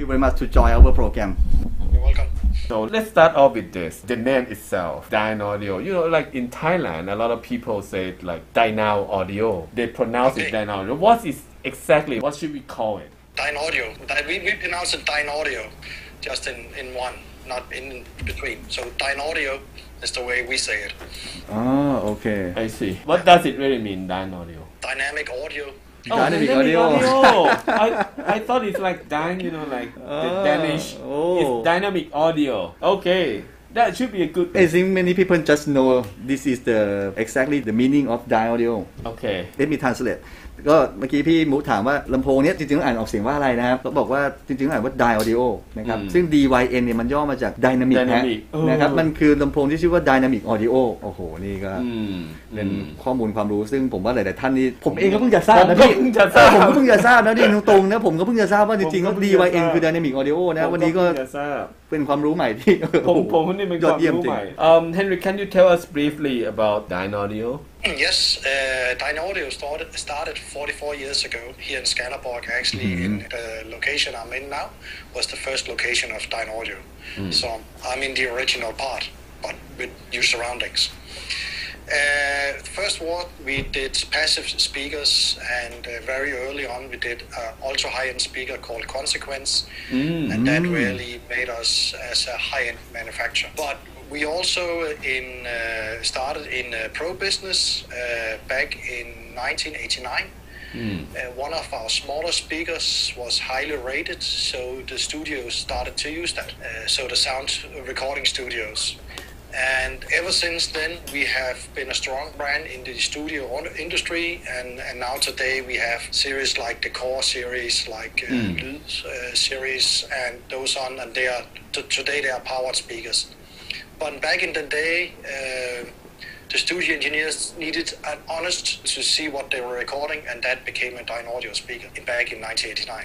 very much to join our program. You're welcome. So let's start off with this. The name itself, Dyne Audio. You know, like in Thailand, a lot of people say it like Dynao Audio. They pronounce it Dyne Audio. What is exactly? What should we call it? Dyne Audio. We pronounce it Dyne Audio, just in one, not in between. So Dyne Audio is the way we say it. Oh, okay. I see. What does it really mean, Dyne Audio? Dynamic audio. Dynamic audio. I thought it's like Dyne, you know, like the Danish. Oh. It's dynamic audio. Okay. That should be a good. I think many people just know this is the exactly the meaning of Dyne audio. Okay. Let me translate ก็เมื่อกี้พี่มูถามว่าลำโพงเนี้ยจริงๆอ่านออกเสียงว่าอะไรนะครับเขาบอกว่าจริงๆอ่านว่า Dyne Audio นะครับซึ่ง DYN เนี่ยมันย่อมาจาก Dynamic นะครับมันคือลำโพงที่ชื่อว่า Dynamic Audio โอ้โหนี่ก็เป็นข้อมูลความรู้ซึ่งผมว่าหลายๆท่านนี่ผมเองก็เพิ่งจะทราบนะพี่ผมก็เพิ่งจะทราบนะนี่ตรงๆนะผมก็เพิ่งจะทราบว่าจริงๆแล้ว DYN คือ Dynamic Audio นะวันนี้ก็เป็นความรู้ใหม่ที่ผมนี่เป็นความรู้ใหม่ Henry can you tell us briefly about Dyne Audio Yes, Dyne Audio started 44 years ago here in Skanderborg. Actually, in the location I'm in now was the first location of Dyne Audio. So I'm in the original part, but with new surroundings. First what we did passive speakers, and very early on we did ultra high-end speaker called Consequence, and that really made us as a high-end manufacturer. But we also started in pro business back in 1989. One of our smaller speakers was highly rated, so the studios started to use that. So the sound recording studios. And ever since then, we have been a strong brand in the studio industry, and now today we have series like the Core series, like Lyd series, and those on, and today they are powered speakers. But back in the day, the studio engineers needed an honest to see what they were recording, and that became a Dyne Audio speaker back in 1989.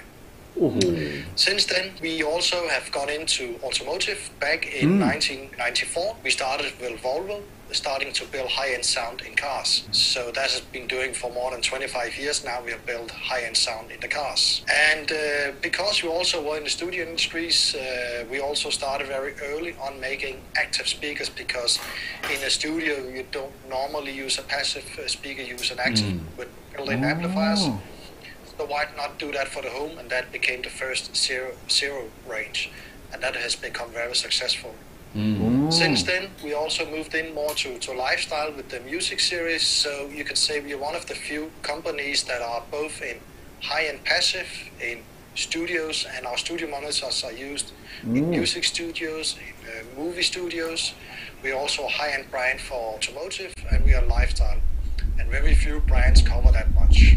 Since then, we also have gone into automotive. Back in 1994, we started with Volvo, starting to build high-end sound in cars. So that has been doing for more than 25 years now. We have built high-end sound in the cars. And because we also were in the studio industries, we also started very early on making active speakers, because in a studio you don't normally use a passive speaker, you use an active with built-in amplifiers. So why not do that for the home? And that became the first zero range, and that has become very successful. Since then, we also moved in more to lifestyle with the music series. So you could say we are one of the few companies that are both in high-end passive, in studios, and our studio monitors are used in music studios, in movie studios. We are also a high-end brand for automotive, and we are lifestyle. And very few brands cover that much.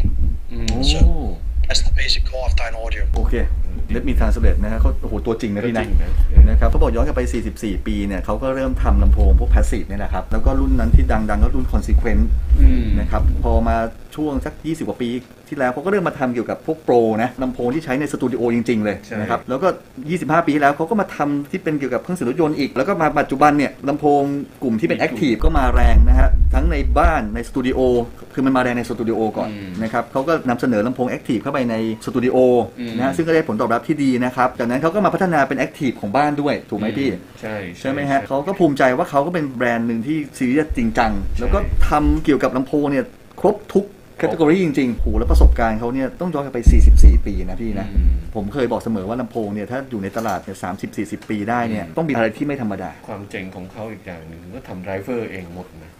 So that's the basic core of Dyne Audio. Okay. Let me translate นะฮะเขาโอ้โหตัวจริงนะพี่นะครับเขาบอกย้อนกลับไป44ปีเนี่ยเขาก็เริ่มทำลำโพงพวก passive เนี่ยนะครับแล้วก็รุ่นนั้นที่ดังๆก็รุ่น Consequence นะครับพอมาช่วงสัก20กว่าปีที่แล้วเขาก็เริ่มมาทำเกี่ยวกับพวกโปรนะลำโพงที่ใช้ในสตูดิโอจริงๆเลยนะครับแล้วก็25ปีที่แล้วเขาก็มาทำที่เป็นเกี่ยวกับเครื่องเสียงรถยนต์อีกแล้วก็มาปัจจุบันเนี่ยลำโพงกลุ่มที่เป็น Active ก็มาแรงนะฮะทั้งในบ้านในสตูดิโอคือมันมาแรงในสตูดิโอก่อนนะครับเขาก็นำเสนอลำโพง Active เข้าไปในสตูดิโอนะฮะซึ่งก็ได้ผลตอบรับที่ดีนะครับจากนั้นเขาก็มาพัฒนาเป็น Active ของบ้านด้วยถูกไหมพี่ใช่ไหมฮะเขาก็ภูมิใจว่าเขาก็เป็นแบรนด์หนึ่งที่ซีเรียสจริงจังแล้วก็ทำเกี่ยวกับลำโพงเนี่ยครบทุกแคตตากรีจริงๆโหแล้วประสบการณ์เขาเนี่ยต้องย้อนกลับไป44ปีนะพี่นะผมเคยบอกเสมอว่าลำโพงเนี่ยถ้าอยู่ในตลาดเนี่ย30-40 ปีได้เนี่ยต้องมีอะไรที่ไม่ธรรมดาความเจ๋งของเขาอีกอย่างหนึ่งก็ทำไดรเวอร์เองหมดนะ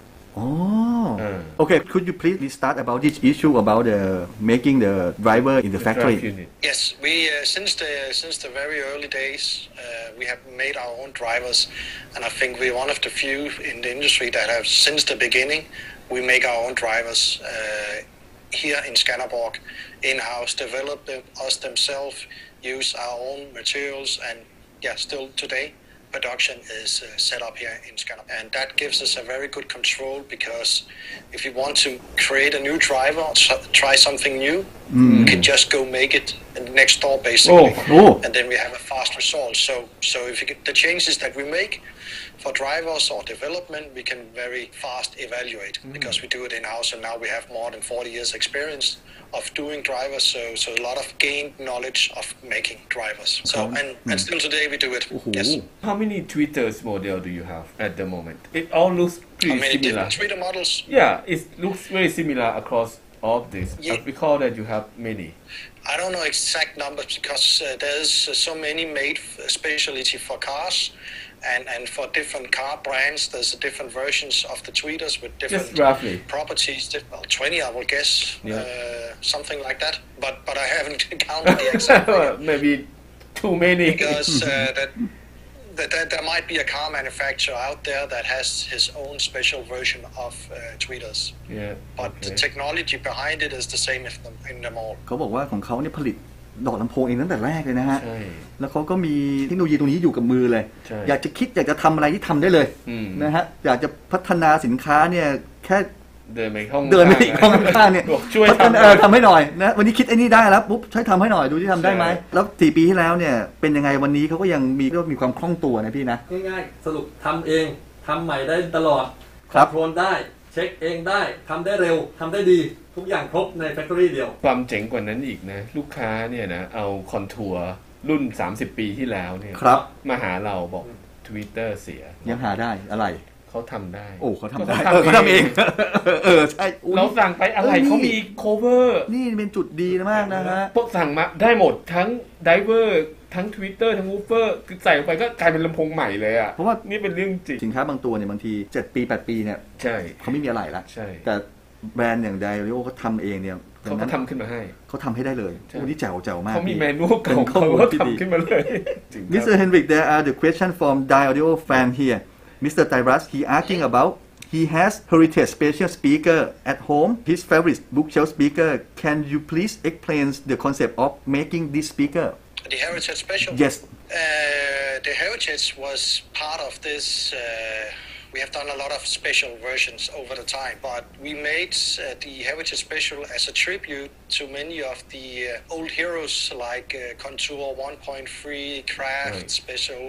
Okay, could you please start about this issue about making the driver in the factory? Yes, we since the very early days we have made our own drivers, and I think we're one of the few in the industry that have since the beginning we make our own drivers here in Skanderborg in-house, develop them us themselves, use our own materials, and still today. Production is set up here in Skanderborg, and that gives us a very good control, because if you want to create a new driver, try something new, you can just go make it in the next door basically, and then we have a fast result. So if you get the changes that we make, For drivers or development, we can very fast evaluate because we do it in-house, and now we have more than 40 years experience of doing drivers, so a lot of gained knowledge of making drivers. So and still today we do it. Yes. How many tweeters model do you have at the moment? It all looks pretty How many similar. different Twitter models? Yeah, it looks very similar across all of this. Yeah. I recall that you have many. I don't know exact numbers because there's so many made especially for cars. And for different car brands, there's different versions of the tweeters with different Just roughly. properties. 20, I will guess, Yeah. Something like that. But I haven't counted the exact figure Maybe too many. because that there might be a car manufacturer out there that has his own special version of tweeters. Yeah. But the technology behind it is the same in them all. เขาบอกว่าของเขาเนี่ยผลิตดอกลำโพงเองตั้งแต่แรกเลยนะฮะใช่แล้วเขาก็มีเทคโนโลยีตรงนี้อยู่กับมือเลยใช่อยากจะคิดอยากจะทำอะไรที่ทำได้เลยนะฮะอยากจะพัฒนาสินค้าเนี่ยแค่เดินไปห้องเดินไปอีกห้องข้างๆเนี่ยบอกช่วยพัฒทำนาทำให้หน่อยนะวันนี้คิดไอ้นี่ได้แล้วปุ๊บช่วยทำให้หน่อยดูที่ทำได้ไหมใช่แล้ว4 ปีที่แล้วเนี่ยเป็นยังไงวันนี้เขาก็ยังมีความคล่องตัวนะพี่นะง่ายๆสรุปทำเองทำใหม่ได้ตลอดครับคอนโทรลได้เช็คเองได้ทำได้เร็วทำได้ดีทุกอย่างครบในแฟคทอรี่เดียวความเจ๋งกว่านั้นอีกนะ ลูกค้าเนี่ยนะเอาคอนทัวร์รุ่น 30 ปีที่แล้วเนี่ยครับมาหาเราบอก Twitter เสียยังหาได้อะไรเขาทำได้โอ้เขาทำได้ก็เขาทำเองใช่อุ๊ยเราสั่งไปอะไรเออนี่เขามี cover นี่เป็นจุดดีมากนะฮะพวกสั่งมาได้หมดทั้ง diver ทั้ง Twitter ทั้ง woofer คือใส่ลงไปก็กลายเป็นลำโพงใหม่เลยอ่ะเพราะว่านี่เป็นเรื่องจริงสินค้าบางตัวเนี่ยบางที7 ปี 8 ปีเนี่ยใช่เขาไม่มีอะไรละใช่แต่แบรนด์อย่างไดริโอเขาทำเองเนี่ยเขาก็ทำขึ้นมาให้เขาทำให้ได้เลยใช่โอ้นี่แจ๋วมากเขามีพี่แมนนวลของเขาเป็นข้อมูลก็ที่ดีทำขึ้นมาเลยจริงครับ Mr. Henrik, there are the question from Dai Audio fan here. Mr. Tyrus, he asking about he has heritage special speaker at home, his favorite bookshelf speaker. Can you please explain the concept of making this speaker? The Heritage Special? Yes. The Heritage was part of this. We have done a lot of special versions over the time, but we made the Heritage Special as a tribute to many of the old heroes like Contour 1.3, Craft, Right. Special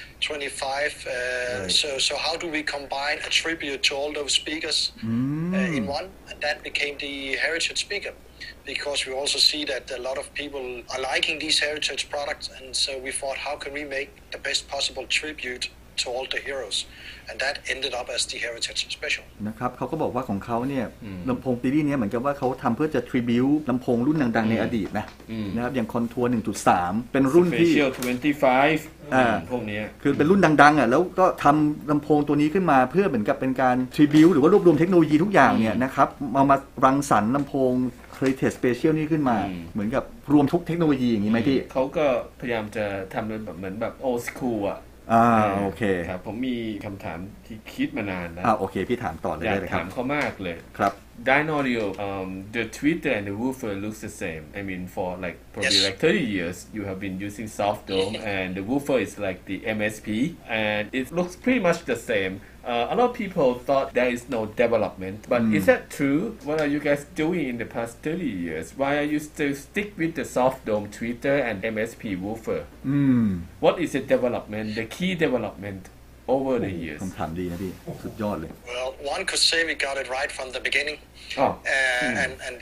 25. So how do we combine a tribute to all those speakers in one? And that became the Heritage Speaker. Because we also see that a lot of people are liking these heritage products, and so we thought, how can we make the best possible tribute to all the heroes? And that ended up as the Heritage Special. นะครับเขาก็บอกว่าของเขาเนี่ยลำโพงซีรีส์เนี้ยเหมือนกับว่าเขาทำเพื่อจะทริบิวลำโพงรุ่นดังๆในอดีตนะครับอย่างคอนทัวร์ 1.3 เป็นรุ่นที่ Special 25 พวกเนี้ยคือเป็นรุ่นดังๆอ่ะแล้วก็ทำลำโพงตัวนี้ขึ้นมาเพื่อเหมือนกับเป็นการทริบิวหรือว่ารวบรวมเทคโนโลยีทุกอย่างเนี่ยนะครับมารังสรรค์ลำโพง Heritage Special นี่ขึ้นมา เหมือนกับรวมทุกเทคโนโลยีอย่างนี้ไหมพี่เขาก็พยายามจะทำเป็นแบบเหมือนแบบ old school อ่ะโอเคครับผมมีคำถามที่คิดมานานแล้วโอเคพี่ถามต่อเลยอยากได้เลยคถารับมเขามากเลยครับ Dyno Audio the tweeter and the woofer looks the same. I mean for like probably Yes. like 30 years you have been using soft dome and the woofer is like the MSP and it looks pretty much the same. A lot of people thought there is no development, but is that true? What are you guys doing in the past 30 years? Why are you still stick with the soft dome tweeter and MSP woofer? What is the development, the key development over the years? คำถามดีนะพี่สุดยอดเลย Well, one could say we got it right from the beginning. Oh. And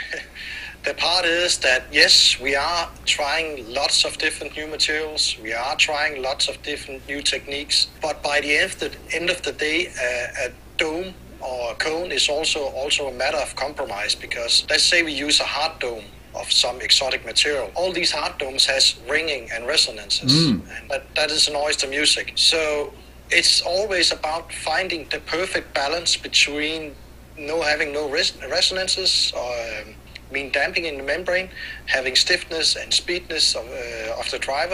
the part is that, yes, we are trying lots of different new materials. We are trying lots of different new techniques. But by the end of the day, a dome or a cone is also a matter of compromise, because let's say we use a hard dome of some exotic material. All these hard domes has ringing and resonances, and that is annoys the music. So it's always about finding the perfect balance between having no resonances or mean damping in the membrane, having stiffness and speedness of the driver.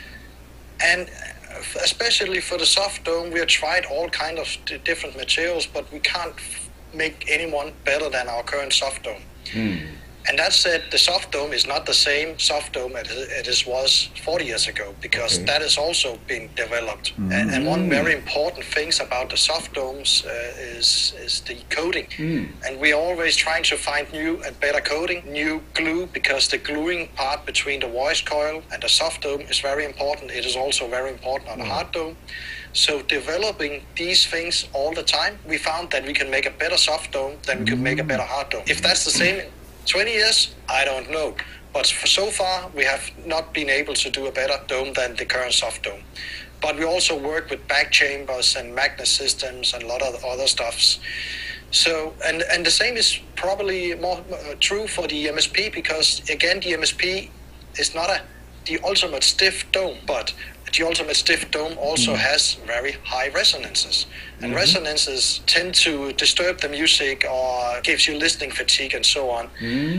And especially for the soft dome, we have tried all kind of different materials, but we can't make anyone better than our current soft dome. And that said, the soft dome is not the same soft dome as it was 40 years ago, because that has also been developed. And one very important thing about the soft domes is the coating. And we're always trying to find new and better coating, new glue, because the gluing part between the voice coil and the soft dome is very important. It is also very important on the hard dome. So developing these things all the time, we found that we can make a better soft dome than we could make a better hard dome. If that's the same in 20 years, I don't know. But so far, we have not been able to do a better dome than the current soft dome. But we also work with back chambers and magnet systems and a lot of other stuffs. So, and the same is probably more true for the MSP, because again, the MSP is not the ultimate stiff dome, but the ultimate stiff dome also has very high resonances. And resonances tend to disturb the music or gives you listening fatigue and so on.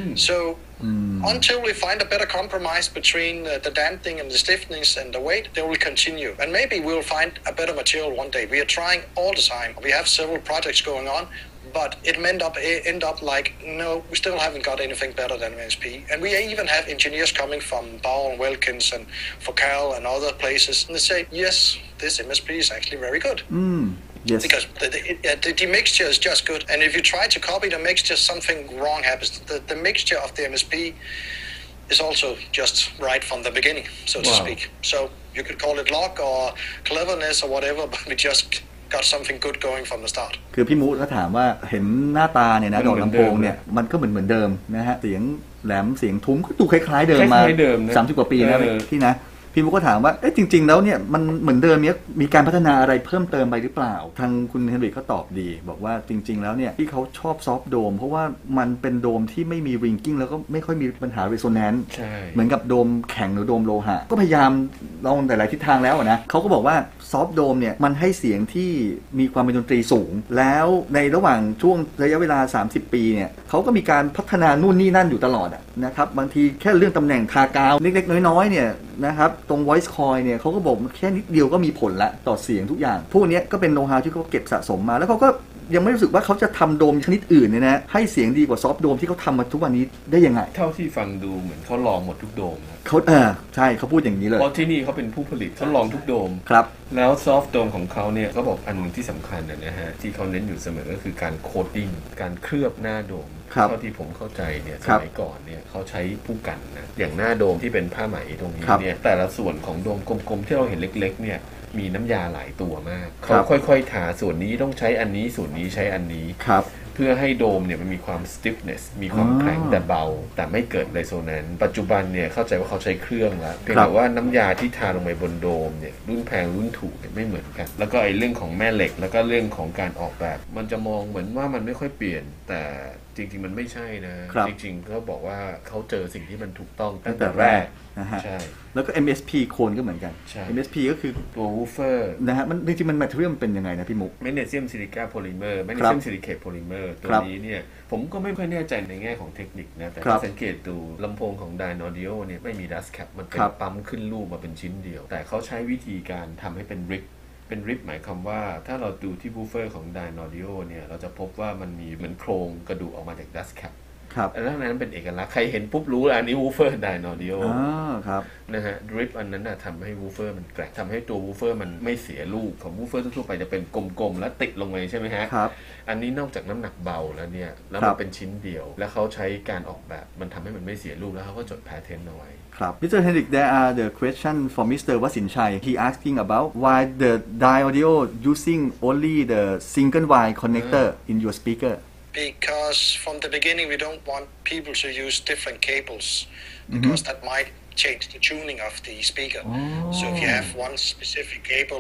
So until we find a better compromise between the damping and the stiffness and the weight, they will continue. And maybe we'll find a better material one day. We are trying all the time. We have several projects going on, but it end up like, no, we still haven't got anything better than MSP. And we even have engineers coming from Bowell & Wilkins and Focal and other places, and they say, yes, this MSP is actually very good. Yes. Because the mixture is just good. And if you try to copy the mixture, something wrong happens. The mixture of the MSP is also just right from the beginning, so to speak. So you could call it luck or cleverness or whatever, but we just got something good going from the start. คือพี่มูก็ถามว่าเห็นหน้าตาเนี่ยนะดอกลำโพงเนี่ยมันก็เหมือนเดิมนะฮะเสียงแหลมเสียงทุ้มก็ดูคล้ายๆเดิมมา30 กว่าปีนะพี่นะพี่มูก็ถามว่าจริงๆแล้วเนี่ยมันเหมือนเดิมเนี่ยมีการพัฒนาอะไรเพิ่มเติมไปหรือเปล่าทางคุณเฮนริกก็ตอบดีบอกว่าจริงๆแล้วเนี่ยที่เขาชอบซอฟต์โดมเพราะว่ามันเป็นโดมที่ไม่มีริงกิ้งแล้วก็ไม่ค่อยมีปัญหาเรโซแนนซ์เหมือนกับโดมแข็งหรือโดมโลหะก็พยายามลองหลายทิศทางแล้วนะเขาก็บอกว่าซอฟต์โดมเนี่ยมันให้เสียงที่มีความเป็นดนตรีสูงแล้วในระหว่างช่วงระยะเวลา30 ปีเนี่ยเขาก็มีการพัฒนานู่นนี่นั่นอยู่ตลอดนะครับบางทีแค่เรื่องตำแหน่งทากาวเล็กๆน้อยๆเนี่ยนะครับตรง voice coil เนี่ยเขาก็บอกแค่นิดเดียวก็มีผลละต่อเสียงทุกอย่างพวกนี้ก็เป็นโน้ตฮาวที่เขาเก็บสะสมมาแล้วเขาก็ยังไม่รู้สึกว่าเขาจะทำโดมชนิดอื่นเนี่ยนะให้เสียงดีกว่าซอฟต์โดมที่เขาทำมาทุกวันนี้ได้ยังไงเท่าที่ฟังดูเหมือนเขาลองหมดทุกโดมเขาใช่เขาพูดอย่างนี้เลยเพราะที่นี่เขาเป็นผู้ผลิตเขาลองทุกโดมครับแล้วซอฟต์โดมของเขาเนี่ยเขาบอกอันนึงที่สำคัญนะฮะที่เขาเน้นอยู่เสมอก็คือการโคดดิ้งการเคลือบหน้าโดมเท่าที่ผมเข้าใจเนี่ยสมัยก่อนเนี่ยเขาใช้ผู้กันนะอย่างหน้าโดมที่เป็นผ้าไหมตรงนี้เนี่ยแต่ละส่วนของโดมกลมๆที่เราเห็นเล็กๆเนี่ยมีน้ำยาหลายตัวมากเขาค่อยๆทาส่วนนี้ต้องใช้อันนี้ส่วนนี้ใช้อันนี้เพื่อให้โดมเนี่ยมันมีความ stiffness มีความแข็งแต่เบาแต่ไม่เกิด resonance ปัจจุบันเนี่ยเข้าใจว่าเขาใช้เครื่องแล้วเพียงแต่ว่าน้ำยาที่ทาลงไปบนโดมเนี่ยรุ่นแพงรุ่นถูกเนี่ยไม่เหมือนกันแล้วก็ไอ้เรื่องของแม่เหล็กแล้วก็เรื่องของการออกแบบมันจะมองเหมือนว่ามันไม่ค่อยเปลี่ยนแต่จริงๆมันไม่ใช่นะจริงๆเขาบอกว่าเขาเจอสิ่งที่มันถูกต้องตั้งแต่แรกนะฮะใช่แล้วก็ MSP โคนก็เหมือนกัน MSP ก็คือตัววูฟเฟอร์นะฮะมันจริงๆมันแมทเทียลมันเป็นยังไงนะพี่มุกแมกนีเซียมซิลิก้าโพลิเมอร์แมกนีเซียมซิลิเคตโพลิเมอร์ตัวนี้เนี่ยผมก็ไม่ค่อยแน่ใจในแง่ของเทคนิคนะแต่ถ้าสังเกตดูลำโพงของ Dyne Audio เนี่ยไม่มี dust cap มันเป็นปั๊มขึ้นรูปมาเป็นชิ้นเดียวแต่เขาใช้วิธีการทำให้เป็นริบหมายความว่าถ้าเราดูที่วูฟเฟอร์ของ Dyne Audio เนี่ยเราจะพบว่ามันมีเหมือนโครงกระดูกออกมาจาก dust capแล้วนั้นเป็นเอกลักษณ์ใครเห็นปุ๊บรู้อันนี้วูฟเฟอร์Dyne Audioนะฮะดริปอันนั้นน่ะทำให้วูฟเฟอร์มันแกร่งทำให้ตัววูฟเฟอร์มันไม่เสียลูกของวูฟเฟอร์ทั่วไปจะเป็นกลมๆแล้วติดลงไปใช่ไหมฮะอันนี้นอกจากน้ำหนักเบาแล้วเนี่ยแล้วมันเป็นชิ้นเดียวแล้วเขาใช้การออกแบบมันทำให้มันไม่เสียลูกแล้วเขาก็จดแพทเทิร์นเอาไว้ครับ Mr. Henrik, there are the question for Mr. Wasinchai. He asking about why the Dyne Audio using only the single wire connector in your speaker. Because from the beginning we don't want people to use different cables because that might change the tuning of the speaker. So if you have one specific cable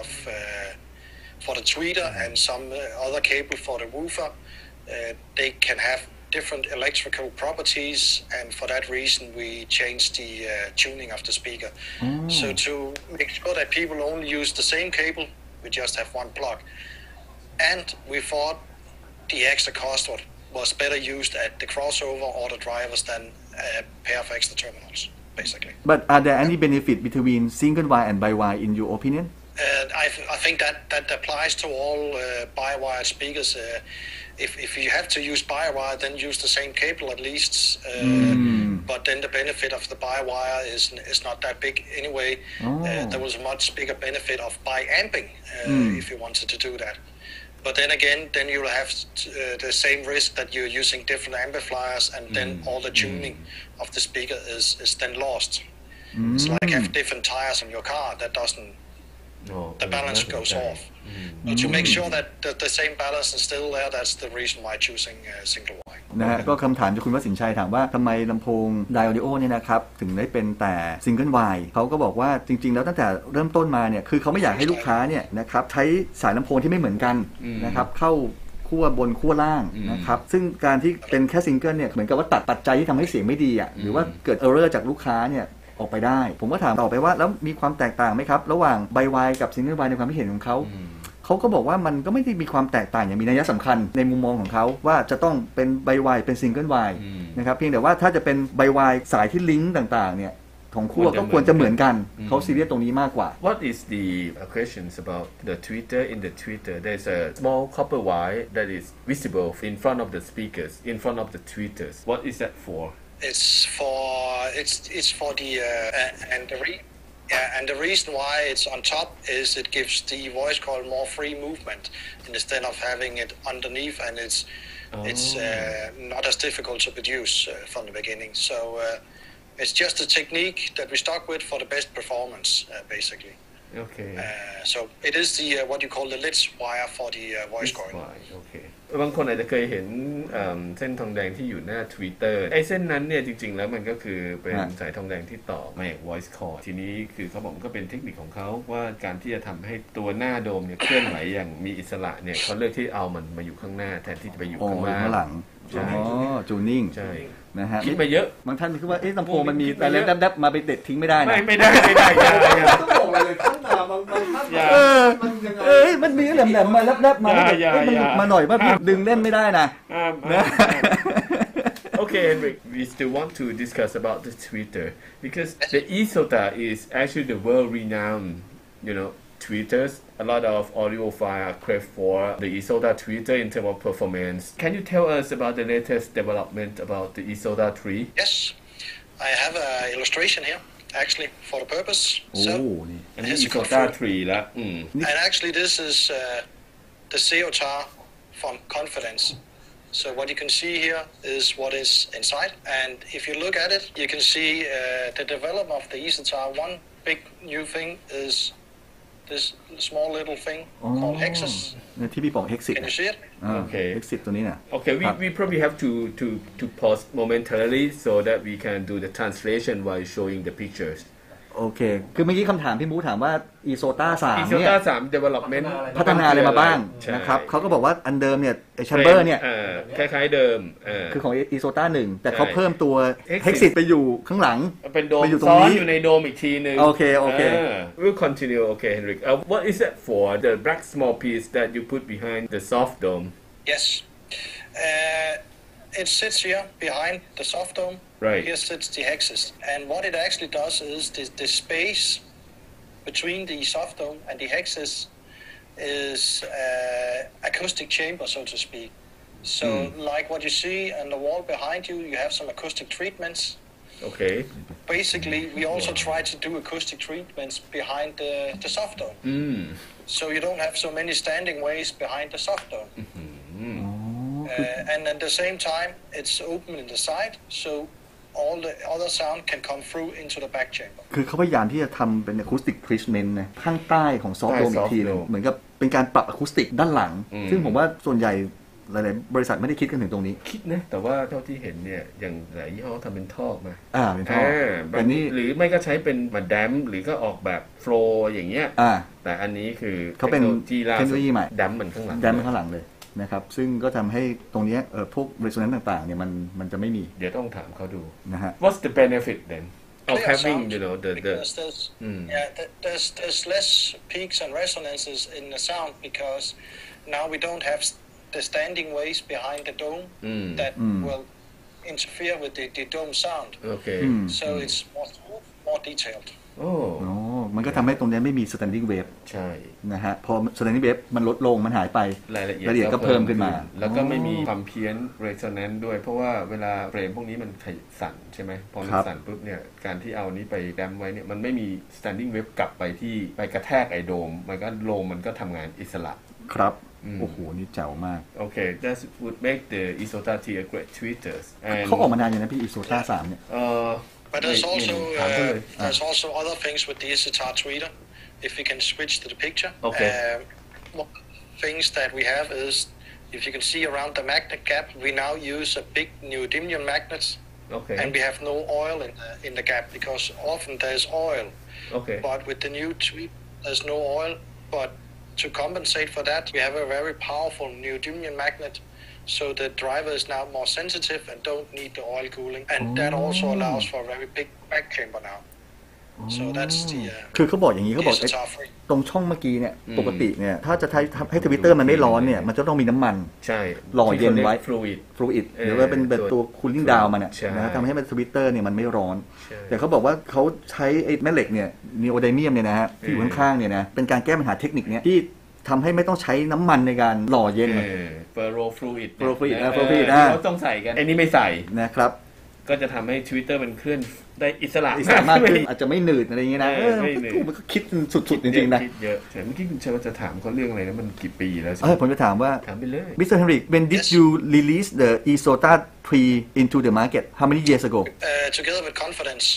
for the tweeter and some other cable for the woofer, they can have different electrical properties, and for that reason we changed the tuning of the speaker. So to make sure that people only use the same cable, we just have one plug. And we thought the extra cost was better used at the crossover or the drivers than a pair of extra terminals, basically. But are there any benefit between single wire and bi-wire in your opinion? I think that applies to all bi-wire speakers. if you have to use bi-wire, then use the same cable at least. But then the benefit of the bi-wire is not that big anyway. There was a much bigger benefit of bi-amping if you wanted to do that. But then again, then you'll have the same risk that you're using different amplifiers, and then all the tuning of the speaker is then lost. It's like have different tires on your car. That doesn't. The balance goes off. But to make sure that the same balance is still there, that's the reason why choosing single wire. นะฮะก็คำถามจากคุณวสินชัยถามว่าทำไมลำโพง Diodio เนี่ยนะครับถึงได้เป็นแต่ซิงเกิลไวร์เขาก็บอกว่าจริงๆแล้วตั้งแต่เริ่มต้นมาเนี่ยคือเขาไม่อยากให้ลูกค้าเนี่ยนะครับใช้สายลำโพงที่ไม่เหมือนกันนะครับเข้าขั้วบนขั้วล่างนะครับซึ่งการที่เป็นแค่ซิงเกิลเนี่ยเหมือนกับว่าตัดปัจจัยที่ทำให้เสียงไม่ดีอ่ะหรือว่าเกิดเออร์เรอร์จากลูกค้าเนี่ยออกไปได้ผมก็ถามต่อไปว่าแล้วมีความแตกต่างไหมครับระหว่างไบไวกับซิงเกิลไวในความคิดเห็นของเขาเขาก็บอกว่ามันก็ไม่ได้มีความแตกต่างอย่างมีนัยสำคัญในมุมมองของเขาว่าจะต้องเป็นไบไวเป็นซิงเกิลไวนะครับเพียงแต่ว่าถ้าจะเป็นไบไวสายที่ลิงก์ต่างๆเนี่ยของขั้วก็ควรจะเหมือนกันเขาซีเรียสตรงนี้มากกว่า What is the questions about the tweeter? In the tweeter there's a small copper wire that is visible in front of the speakers, in front of the tweeters. What is that for? It's for the and the reason why it's on top is it gives the voice coil more free movement instead of having it underneath, and it's not as difficult to produce from the beginning. So it's just a technique that we stuck with for the best performance, basically. Okay. So it is the what you call the Litz wire for the voice coil. Okay. บางคนอาจจะเคยเห็นเส้นทองแดงที่อยู่หน้า Twitter ไอ้เส้นนั้นเนี่ยจริงๆแล้วมันก็คือเป็นสายทองแดงที่ต่อมาจาก voice coil ทีนี้คือเขาบอกก็เป็นเทคนิคของเขาว่าการที่จะทำให้ตัวหน้าโดมเนี่ยเคลื่อนไหวอย่างมีอิสระเนี่ยเขาเลือกที่เอามันมาอยู่ข้างหน้าแทนที่จะไปอยู่ข้างหลังใช่จูนิ่งใช่นะฮะคิดมาเยอะบางท่านคิดว่าลำโพงมันมีแต่เล็บๆมาไปเด็ดทิ้งไม่ได้นะไม่ได้ต้องบอกเลยท่านมาบางท่านมันยังไงมันมีแหลมๆมาแลบๆมามาหน่อยว่าดึงเล่นไม่ได้นะ Okay, Henrik, we still want to discuss about the tweeter because the Isota is actually the world-renowned, tweeters. A lot of audiophiles crave for the Isota tweeter in terms of performance. Can you tell us about the latest development about the Isota 3? Yes, I have an illustration here, actually, for the purpose. So, and this is Isota 3 ละ And actually, this is the Seotar from Confidence. So what you can see here is what is inside, and if you look at it, you can see the development of the Isota. One big new thing is this small little thing called Hexis. ที่พี่บอก Hexis. Can you see it? Okay. Hexis ตัวนี้นะ Okay, we probably have to pause momentarily so that we can do the translation while showing the pictures. โอเคคือเมื่อกี้คำถามพี่มูถามว่า Isota 3 เนี่ย Isota 3 development พัฒนาอะไรมาบ้างนะครับเขาก็บอกว่าอันเดิมเนี่ยไอ้ chamber เนี่ยคล้ายๆเดิมคือของ Isota 1แต่เขาเพิ่มตัว Hexis ไปอยู่ข้างหลังเป็นโดมซ้อนอยู่ในโดมอีกทีนึงโอเค We'll continue okay Henrik what is that for the black small piece that you put behind the soft dome Yes it sits here behind the soft dome. Right. Here sits the Hexis. And what it actually does is the space between the soft dome and the Hexis is acoustic chamber, so to speak. So like what you see on the wall behind you, you have some acoustic treatments. Okay. Basically, we also try to do acoustic treatments behind the soft dome. So you don't have so many standing waves behind the soft dome. And at the same time, it's open in the side, so all the other sound can come through into the back chamber. คือเขาพยายามที่จะทำเป็น acoustic treatment นะข้างใต้ของซอฟต์โดมอีกทีนึงเหมือนกับเป็นการปรับอะคูสติกด้านหลังซึ่งผมว่าส่วนใหญ่หลายๆบริษัทไม่ได้คิดกันถึงตรงนี้คิดนะแต่ว่าเท่าที่เห็นเนี่ยอย่างหลายยี่ห้อทำเป็นท่อมาเป็นท่อแบบนี้หรือไม่ก็ใช้เป็นมาแดมหรือก็ออกแบบโฟลว์อย่างเงี้ยแต่อันนี้คือเขาเป็นเทคโนโลยีใหม่แดมมันข้างหลังเลยนะครับซึ่งก็ทำให้ตรงนี้พวก resonance ต่างๆเนี่ยมันจะไม่มีเดี๋ยวต้องถามเขาดูนะฮะ What's the benefit then of having there's less peaks and resonances in the sound because now we don't have the standing waves behind the dome that will interfere with the dome sound. Okay. So it's more detailed. มันก็ทำให้ตรงนี้ไม่มี standing wave ใช่นะฮะพอ standing wave มันลดลงมันหายไปรายละเอียดก็เพิ่มขึ้นมาแล้วก็ไม่มีความเพี้ยน resonance ด้วยเพราะว่าเวลาเฟรมพวกนี้มันสั่นใช่ไหมพอมันสั่นปุ๊บเนี่ยการที่เอานี้ไปแดมไว้เนี่ยมันไม่มี standing wave กลับไปที่ไปกระแทกไอโดมมันก็โดมมันก็ทำงานอิสระครับโอ้โหนี่แจ๋วมากโอเค that would make the Isota T a great tweeters เขาออกมานานอยู่นะพี่ Isota 3เนี่ย But there's also other things with the Isota tweeter. If we can switch to the picture, one things that we have is if you can see around the magnet gap, we now use a big neodymium magnets, and we have no oil in the gap because often there's oil. But with the new tweet, there's no oil. But to compensate for that, we have a very powerful neodymium magnet. So the driver is now more sensitive and don't need the oil cooling, and that also allows for a very big back chamber now. So that's the คือเขาบอกอย่างนี้เขาบอกตรงช่องเมื่อกี้เนี่ยปกติเนี่ยถ้าจะให้ทวิตเตอร์มันไม่ร้อนเนี่ยมันจะต้องมีน้ำมันใช่หล่อเย็นไว้ fluid หรือว่าเป็นแบบตัว cooling down มันนะทำให้มันทวิตเตอร์เนี่ยมันไม่ร้อนแต่เขาบอกว่าเขาใช้ไอ้แม่เหล็กเนี่ยนีโอไดเมียมเนี่ยนะฮะที่อยู่ข้างๆเนี่ยนะเป็นการแก้ปัญหาเทคนิคเนี่ยที่ทำให้ไม่ต้องใช้น้ำมันในการหล่อเย็นเฟอร์โรฟลูอิดเขาต้องใส่กันไอ้นี่ไม่ใส่นะครับก็จะทำให้ Twitter มันเคลื่อนได้อิสระมากขึ้นอาจจะไม่หนืดอะไรอย่างเงี้ยนะมันก็คิดสุดๆจริงๆนะคิดเยอะแต่เมื่อกี้คุณเชลจะถามเขาเรื่องอะไรนะมันกี่ปีแล้วผมจะถามว่าถามไปเลย Mr. Henrik when did you release the Isota 3 into the market how many years ago together with Confidence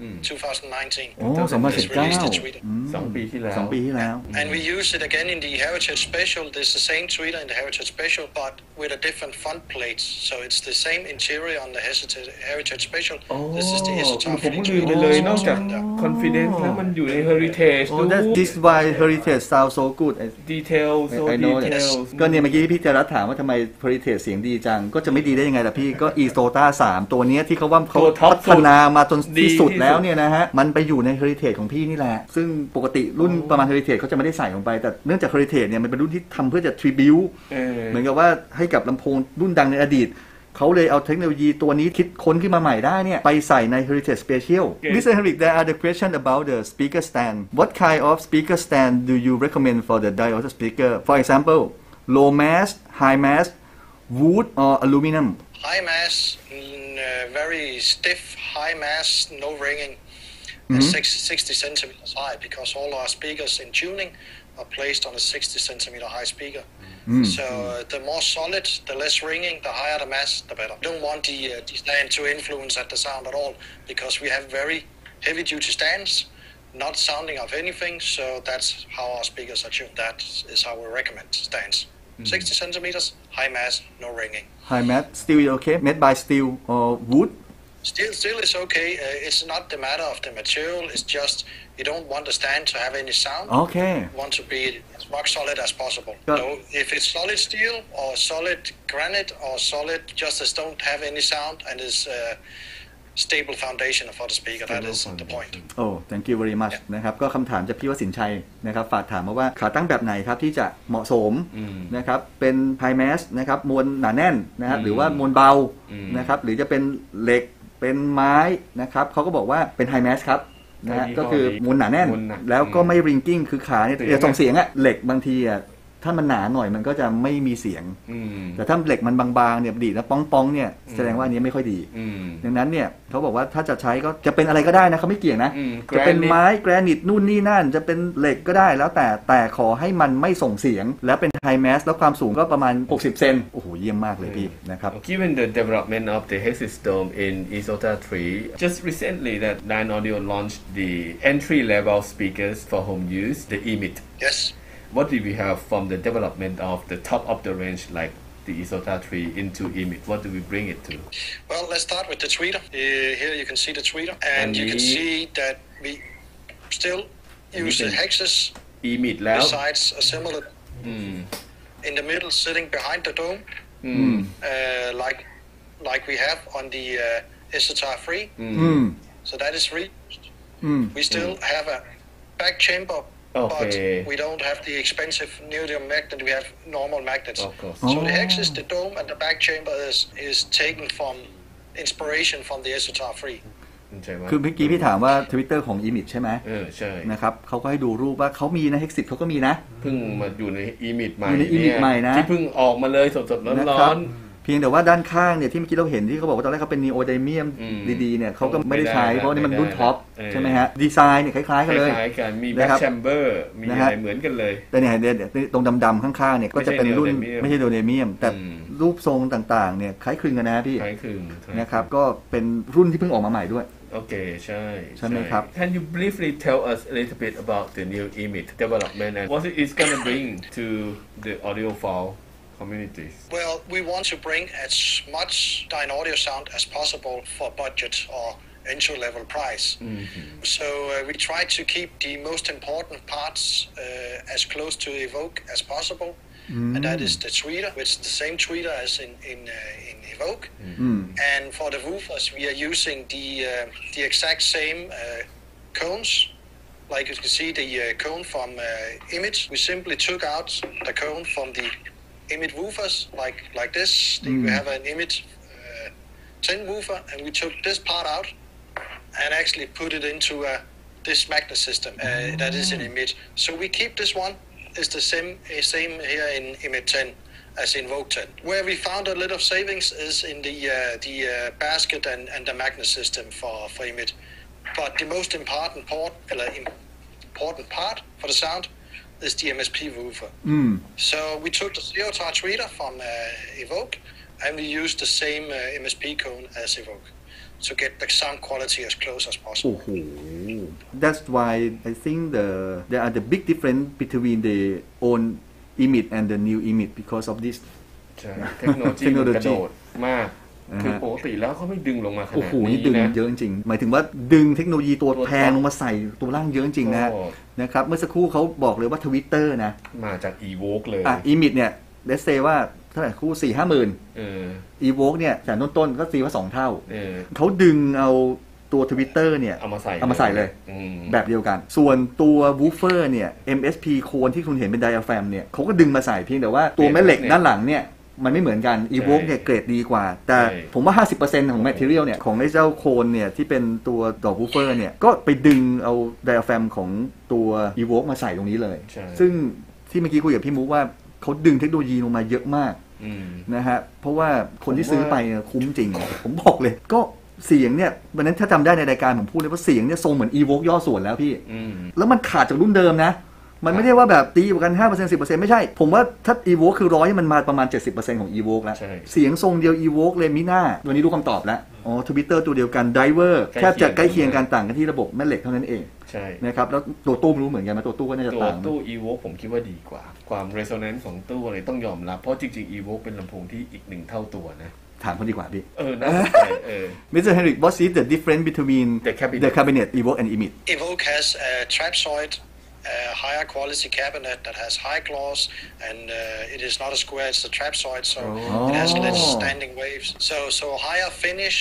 2019 โอ้2019 2 ปีที่แล้ว and we use it again in the Heritage Special. There's the same tweeter in the Heritage Special but with a different front plate, so it's the same interior on the Heritage Special. This is the Isota ผมลืมไปเลยนอกจาก Confidence แล้วมันอยู่ใน Heritage ด้วย This why Heritage sound so good details so details ก็เนี่ยเมื่อกี้พี่จะรัฐถามว่าทำไม Heritage เสียงดีจังก็จะไม่ดีได้ยังไงล่ะพี่ก็ Isota 3ตัวนี้ที่เขาว่าเขาพัฒนามาจนที่สุดแล้วเนี่ยนะฮะมันไปอยู่ใน Heritage ของพี่นี่แหละซึ่งปกติรุ่นประมาณ Heritage เขาจะไม่ได้ใส่ลงไปแต่เนื่องจาก Heritage เนี่ยมันเป็นรุ่นที่ทำเพื่อจะ tribute เหมือนกับว่าให้กับลำโพงรุ่นดังในอดีตเขาเลยเอาเทคโนโลยีตัวนี้คิดค้นขึ้นมาใหม่ได้เนี่ยไปใส่ใน Heritage Special Mr. Henrik there are the question about the speaker stand what kind of speaker stand do you recommend for the Dioda speaker for example low mass high mass wood or aluminum high mass very stiff high mass no ringing 60 centimeters high because all our speakers in tuning are placed on a 60 centimeter high speaker. So the more solid, the less ringing, the higher the mass, the better. Don't want the stand to influence at the sound at all because we have very heavy duty stands, not sounding of anything, so that's how our speakers are tuned. That is how we recommend stands. 60 centimeters, high mass, no ringing. High mass, steel okay? Made by steel or wood? Steel is okay. It's not the matter of the material. It's just you don't want the stand to have any sound. Okay. You want to be as rock solid as possible. So if it's solid steel or solid granite or solid, just as don't have any sound and is stable foundation for the speaker. That is the point. Oh, thank you very much. นะครับก็คำถามจากพี่วสินชัยนะครับฝากถามมาว่าขาตั้งแบบไหนครับที่จะเหมาะสมนะครับเป็น high mass นะครับมวลหนาแน่นนะครับหรือว่ามวลเบานะครับหรือจะเป็นเหล็กเป็นไม้นะครับเขาก็บอกว่าเป็น high mass ครับนะฮะก็คือมวลหนาแน่นแล้วก็ไม่ ringing คือขาเนี่ยจะส่งเสียงอะเหล็กบางทีอะถ้ามันหนาหน่อยมันก็จะไม่มีเสียงแต่ถ้าเหล็กมันบางๆเนี่ยดีดแล้วป้องๆเนี่ยแสดงว่าอันนี้ไม่ค่อยดีดังนั้นเนี่ยเขาบอกว่าถ้าจะใช้ก็จะเป็นอะไรก็ได้นะเขาไม่เกี่ยงนะจะเป็นไม้แกรนิตนู่นนี่นั่นจะเป็นเหล็กก็ได้แล้วแต่ขอให้มันไม่ส่งเสียงแล้วเป็นไฮแมสแล้วความสูงก็ประมาณ60เซนโอ้โหเยี่ยมมากเลยพี่นะครับ Given the development of the Hexis Dome in Isota 3 just recently that Nine Audio launched the entry level speakers for home use the EMIT What did we have from the development of the top of the range like the Isota 3 into EMIT? What do we bring it to? Well, let's start with the tweeter. Here you can see the tweeter, and you can see that we still use the Hexis EMIT besides a similar in the middle sitting behind the dome, like we have on the Isota 3. So that is reused. We still have a back chamber. But we don't have the expensive neodymium magnet. We have normal magnets. Of course. So the Hexis, the dome, and the back chamber is taken from inspiration from the Isota 3. ใช่ไหมคือเมื่อกี้พี่ถามว่า Twitter ของ Image ใช่ไหมใช่นะครับเขาก็ให้ดูรูปว่าเขามีนะ Hexit เขาก็มีนะเพิ่งมาอยู่ใน Image ใหม่นะที่เพิ่งออกมาเลยสดๆร้อนเพียงแต่ว่าด้านข้างเนี่ยที่เมื่อกี้เราเห็นที่เขาบอกว่าตอนแรกเขาเป็น Neodymium ดีๆเนี่ยเขาก็ไม่ได้ใช้เพราะนี่มันรุ่นท็อปใช่ไหมฮะดีไซน์เนี่ยคล้ายๆกันเลยคล้ายๆกันมี back chamber มีอะไรเหมือนกันเลยแต่เนี่ยตรงดำๆข้างๆเนี่ยก็จะเป็นรุ่นไม่ใช่ Neodymium แต่รูปทรงต่างๆเนี่ยคล้ายคลึงกันนะพี่คล้ายคลึงนะครับก็เป็นรุ่นที่เพิ่งออกมาใหม่ด้วยโอเคใช่ไหมครับ Can you briefly tell us a little bit about the new image development and what it's gonna bring to the audiophile communities? Well, we want to bring as much Dynaudio sound as possible for budget or entry-level price. So we try to keep the most important parts as close to Evoke as possible. And that is the tweeter, which is the same tweeter as in Evoke. And for the woofers, we are using the exact same cones. Like you can see the cone from Image. We simply took out the cone from the Image woofers, like this. We have an Image 10 woofer, and we took this part out and actually put it into this magnet system that is in Image. So we keep this one. Is the same here in Image 10 as in Vogue 10. Where we found a little savings is in the basket and the magnet system for Image. But the most important part for the sound is the MSP woofer. So we took the zero-tar tweeter from Evoke and we used the same MSP cone as Evoke to get the sound quality as close as possible. That's why I think there are the big difference between the old Image and the new Image because of this ใช่เทคโนโลยีกระโดดมากคือปกติแล้วเขาไม่ดึงลงมาขนาดนี้นี่ดึงเยอะจริงหมายถึงว่าดึงเทคโนโลยีตัวแพงลงมาใส่ตัวล่างเยอะจริงนะครับเมื่อสักครู่เขาบอกเลยว่า Twitter นะมาจาก Evoke เลย Image เนี่ยเลสเซว่าเท่าไหร่คู่ 4-5 หมื่นEvoke เนี่ยแสนต้นๆก็ตีว่า2เท่าเขาดึงเอาตัว Twitter เนี่ยเอามาใส่เลยแบบเดียวกันส่วนตัว Woofer เนี่ย MSP โคนที่คุณเห็นเป็น Diaphragm เนี่ยเขาก็ดึงมาใส่เพียงแต่ว่าตัวแม่เหล็กด้านหลังเนี่ยมันไม่เหมือนกัน Evoke เนี่ยเกรดดีกว่าแต่ผมว่า 50% ของ material เนี่ยของไอ้เจ้าโคนเนี่ยที่เป็นตัวดอก Woofer เนี่ยก็ไปดึงเอา Diaphragm ของตัว Evoke มาใส่ตรงนี้เลยซึ่งที่เมื่อกี้คุยกับพี่มุกว่าเขาดึงเทคโนโลยีลงมาเยอะมากนะฮะเพราะว่าคนที่ซื้อไปคุ้มจริงผมบอกเลยก็เสียงเนี่ยวันนั้นถ้าจำได้ในรายการผมพูดเลยว่าเสียงเนี่ยทรงเหมือน Evoke ย่อส่วนแล้วพี่แล้วมันขาดจากรุ่นเดิมนะมันไม่ได้ว่าแบบตีกัน 5% 10% ไม่ใช่ผมว่าถ้า Evoke คือ100มันมาประมาณ 70% ของ Evoke แล้วเสียงทรงเดียว Evoke เลยมิน่าวันนี้รู้คำตอบแล้วTwitter ตัวเดียวกัน Driver แทบจะใกล้เคียงกันต่างกันที่ระบบแม่เหล็กเท่านั้นเองใช่นะครับแล้วตัวตู้รู้เหมือนกันไหมตัวตู้ก็น่าจะต่างตัวตู้ Evoke ผมคิดว่าดีกว่าความ resonance ของตู้อะไรต้องยอมรับเพราะจริงๆ Evoke เป็นลำโพงที่อีก1เท่าตัวนะถามคนดีกว่าพี่น่าสนใจ Mr. Henrik what is the difference between the cabinet Evoke and Image Evoke has a trapezoid higher quality cabinet that has high gloss and it is not a square, it's a trapezoid, so it has less standing waves. So higher finish,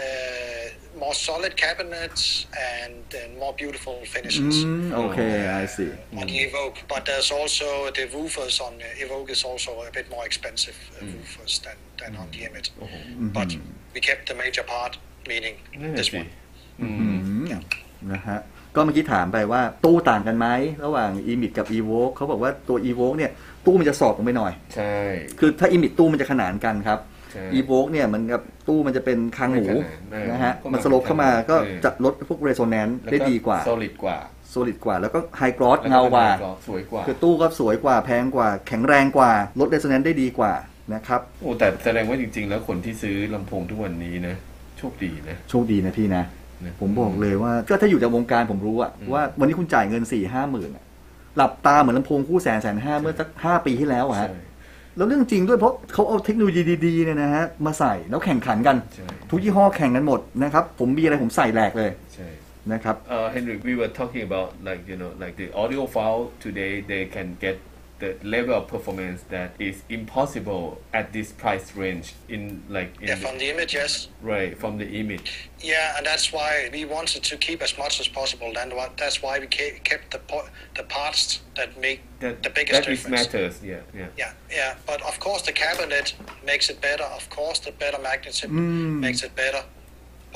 more solid cabinets and more beautiful finishes. Okay, I see. On the Evoke, but there's also the woofers on Evoke is also a bit more expensive woofers than on the Image. But we kept the major part, meaning this one. นะฮะก็เมื่อกี้ถามไปว่าตู้ต่างกันไหมระหว่าง Image กับ Evoke เขาบอกว่าตัว Evoke เนี่ยตู้มันจะสอบลงไปหน่อยใช่คือถ้า Image ตู้มันจะขนานกันครับ Evoke เนี่ยมันกับตู้มันจะเป็นคางหมูนะฮะมันสโลปเข้ามาก็จะลดพวก resonance ได้ดีกว่า solid กว่าแล้วก็ high gloss เงากว่าสวยกว่าคือตู้ก็สวยกว่าแพงกว่าแข็งแรงกว่าลด resonance ได้ดีกว่านะครับแต่แสดงว่าจริงๆแล้วคนที่ซื้อลำโพงทุกวันนี้นะโชคดีนะพี่นะผมบอกเลยว่าก็ถ้าอยู่จากวงการผมรู้ว่าวันนี้คุณจ่ายเงิน 4-5 หมื่นหลับตาเหมือนลำโพงคู่100,000 150,000เมื่อสัก5 ปีที่แล้วฮะแล้วเรื่องจริงด้วยเพราะเขาเอาเทคโนโลยีดีๆเนี่ยนะฮะมาใส่แล้วแข่งขันกันทุกยี่ห้อแข่งกันหมดนะครับผมมีอะไรผมใส่แหลกเลยนะครับ Henrik we were talking about like the audiophile today they can get the level of performance that is impossible at this price range from the Image, yes. Right, from the Image. Yeah, and that's why we wanted to keep as much as possible. And that's why we kept the parts that make the biggest difference. That matters, yeah. But of course, the cabinet makes it better. Of course, the better magnetism makes it better. But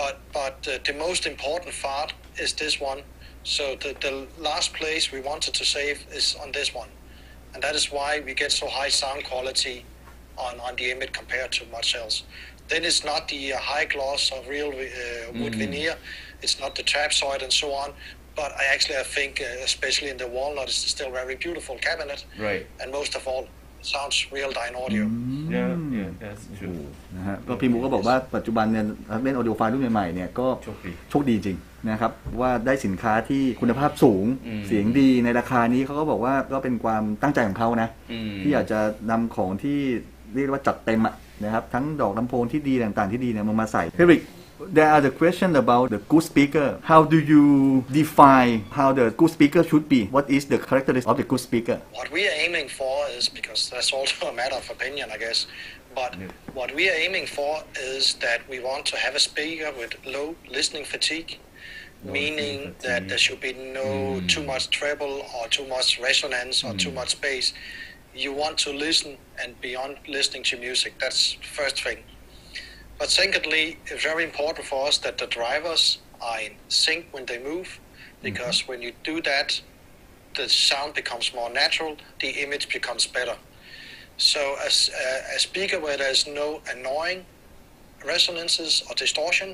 but the most important part is this one. So the last place we wanted to save is on this one, and that is why we get so high sound quality on the image compared to much else. Then it's not the high gloss or real wood veneer, it's not the trapezoid and so on, but I think especially in the walnut it's still very beautiful cabinet, right, and most of all it sounds real Dyn audio. yeah that's true นะฮะก็พี่หมูก็บอกว่าปัจจุบันเนี่ยเล่นออดิโอไฟล์รุ่นใหม่ๆเนี่ยก็โชคดีจริงนะครับว่าได้สินค้าที่คุณภาพสูงเสียงดีในราคานี้เขาก็บอกว่าก็เป็นความตั้งใจของเขานะที่อยากจะนำของที่เรียกว่าจัดเต็มนะครับทั้งดอกลำโพงที่ดีต่างๆที่ดีเนี่ยมาใส่ Henrik, there are the question about the good speaker. How do you define how the good speaker should be? What is the characteristic of the good speaker? What we are aiming for is, because that's also a matter of opinion, I guess, but what we are aiming for is that we want to have a speaker with low listening fatigue, meaning that there should be no too much treble or too much resonance or too much bass. You want to listen and beyond listening to music. That's the first thing. But secondly, it's very important for us that the drivers are in sync when they move, because when you do that, the sound becomes more natural, the image becomes better. So as a speaker where there's no annoying resonances or distortions,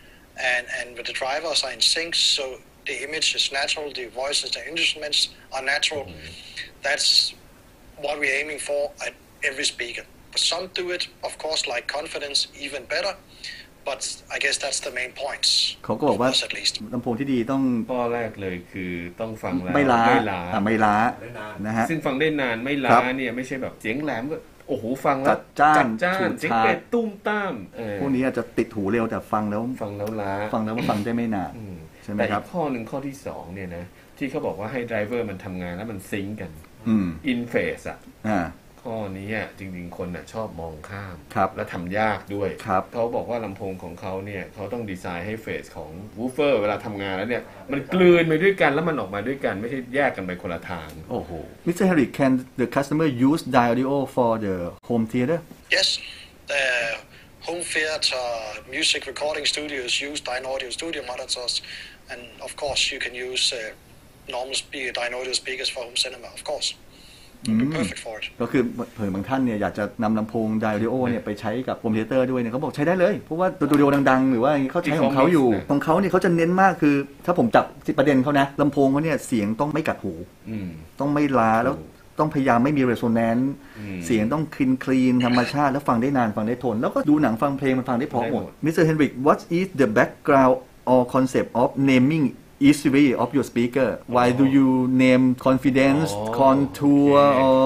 and the drivers are in sync, so the image is natural, the voices, the instruments are natural. That's what we're aiming for at every speaker. But some do it, of course, like confidence, even better. But I guess that's the main points. เขาก็บอกว่าลำโพงที่ดีต้องข้อแรกเลยคือต้องฟังแล้วไม่ล้านะฮะซึ่งฟังได้นานไม่ล้าเนี่ยไม่ใช่แบบเสียงแหลมก็โอ้โหฟังแล้วจัดจ้านเสียงเป็ดตุ้มต้ามพวกนี้อาจจะติดหูเร็วแต่ฟังแล้วล้าฟังแล้วมันฟังได้ไม่นานใช่ไหมครับแต่ข้อหนึ่งข้อที่2เนี่ยนะที่เขาบอกว่าให้ไดรเวอร์มันทำงานแล้วมันซิงก์กันอินเฟสข้อนี้จริงๆคนชอบมองข้ามและทำยากด้วยเขาบอกว่าลำโพงของเขาเนี่ยเขาต้องดีไซน์ให้เฟสของวูฟเฟอร์เวลาทำงานแล้วเนี่ยมันกลืนไปด้วยกันแล้วมันออกมาด้วยกันไม่ใช่แยกกันไปคนละทางโอ้โห Mr. Henrik, can the customer use Dyn audio for the home theater? Yes, the home theater music recording studios use Dyn audio studio monitors, and of course you can use normal Dyn audio speakers for home cinema, of course.Perfect for it. ก็คือเผื่อบางท่านเนี่ยอยากจะนำลำโพง Dyn audio เนี่ยไปใช้กับโฮมเธียเตอร์ด้วยเนี่ยเขาบอกใช้ได้เลยเพราะว่าสตูดิโอดังๆหรือว่าเขาใช้ของเขาอยู่ของเขาเนี่ยเขาจะเน้นมากคือถ้าผมจับประเด็นเขานะลำโพงเขาเนี่ยเสียงต้องไม่กัดหูต้องไม่ล้าแล้วต้องพยายามไม่มีเรโซแนนซ์เสียงต้องคลีนธรรมชาติแล้วฟังได้นานฟังได้ทนแล้วก็ดูหนังฟังเพลงมันฟังได้เพราะหมด Mr. Henrik, what is the background or concept of naming each series of your speaker? Why do you name Confidence, Contour, or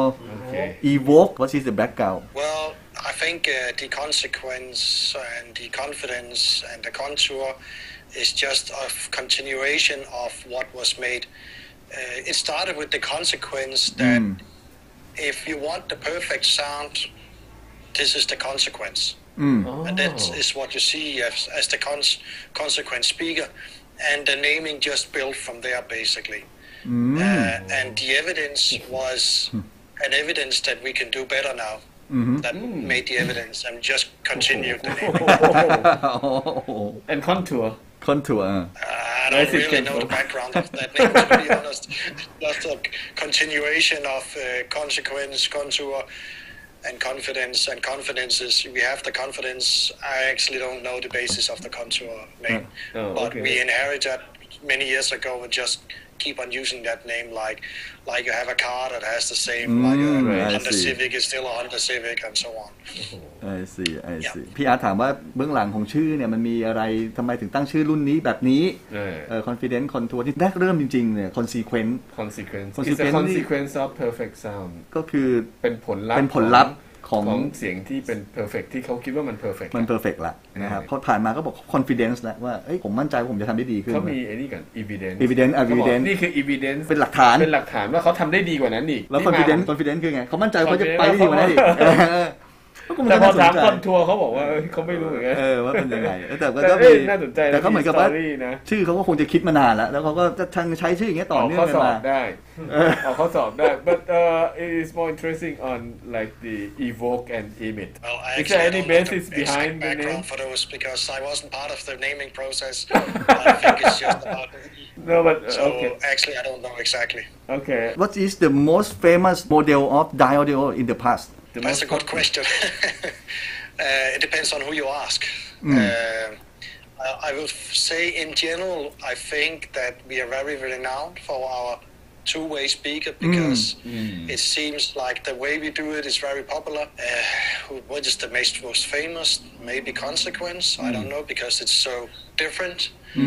Evoke? What is the background? Well, I think the Consequence and the Confidence and the Contour is just a continuation of what was made. It started with the Consequence that if you want the perfect sound, this is the Consequence. And that is what you see as the Consequence speaker.And the naming just built from there, basically. And the evidence was an evidence that we can do better now. That made the evidence and just continued the naming. And Contour. I don't really know the background of that name, to be honest. Just a continuation of Consequence, Contour.And confidence is we have the confidence. I actually don't know the basis of the Contour name, but we inherited that many years ago and just keep on using that name like you have a car that has the same like a Honda Civic is still a Honda Civic and so on. I see. พี่อาร์ถามว่าเบื้องหลังของชื่อเนี่ยมันมีอะไรทำไมถึงตั้งชื่อรุ่นนี้แบบนี้Confidence Contour ที่แรกเริ่มจริงๆเนี่ย Consequence It's a consequence of perfect sound ก็คือเป็นผลลัพธ์ของเสียงที่เป็น perfect ที่เขาคิดว่ามัน perfect ละนะครับพอผ่านมาก็บอก confidence แล้วว่าผมมั่นใจว่าผมจะทำได้ดีขึ้นเขามีไอ้นี่กัน evidence นี่คือ evidence เป็นหลักฐานว่าเขาทำได้ดีกว่านั้นอีกแล้ว confidence คือไงเขามั่นใจว่าเขาจะไปได้ดีกว่านั้นอีกแต่พอถามคนทัวร์เขาบอกว่าเขาไม่รู้เหมือนกันว่าเป็นยังไงแต่ก็น่าสนใจแต่เขาเหมือนกับว่าชื่อเขาก็คงจะคิดมานานแล้วเขาก็จะใช้ชื่ออย่างเงี้ยต่อเนื่องกันมาได้เขาสอบได้ but it is more interesting on like the evoke and emit is there any basis behind the name for those because I wasn't part of the naming process I think it's just about no but so actually I don't know exactly okay what is the most famous model of diaudio in the past that's a good question it depends on who you ask I will say in general I think that we are very renowned for our two-way speaker because it seems like the way we do it is very popular. What is the most famous? Maybe Consequence. I don't know because it's so different.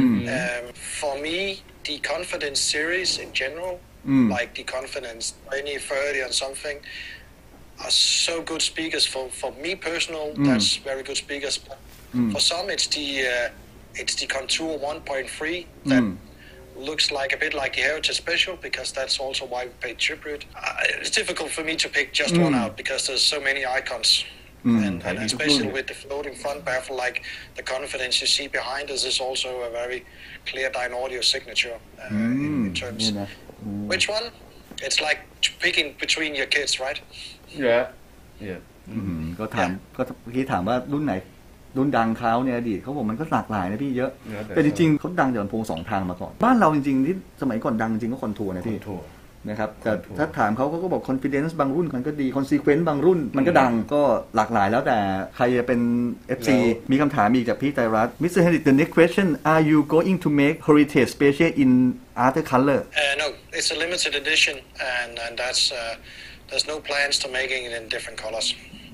For me, the Confidence series in general, like the Confidence 20, 30 and something, are so good speakers. For me personal, that's very good speakers. But for some, it's the Contour 1.3 that looks like a bit like the Heritage Special because that's also why we pay tribute. It's difficult for me to pick just one out because there's so many icons. And especially with the floating front baffle, like the Confidence you see behind us is also a very clear Dynaudio signature in terms. Which one? It's like picking between your kids, right? Yeah. ก็ถามเมื่อกี้ถามว่ารุ่นไหนรุ่นดังเขาเนี่ยอดีตเขาบอกมันก็หลากหลายนะพี่เยอะแต่จริงๆเขาดังจากลำโพง2ทางมาก่อนบ้านเราจริงๆที่สมัยก่อนดังจริงก็คอนทัวร์นะพี่นะครับแต่ถ้าถามเขาก็บอก confidence บางรุ่นมันก็ดี consequence บางรุ่นมันก็ดังก็หลากหลายแล้วแต่ใครจะเป็น FC มีคำถามอีกจากพี่ไตรรัตน์ Mr. Henrik the next question are you going to make heritage special in other color no it's a limited edition and that's there's no plans to making it in different colors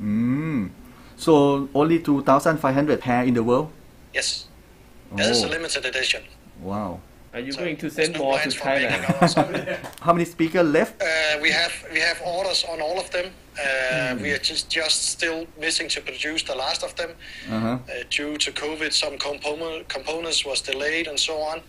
So only 2,500 pair in the world? Yes. This is a limited edition. Wow. Are you going to send more to Thailand? How many speakers left? We have orders on all of them. We are just still missing to produce the last of them. Due to COVID, some components was delayed and so on.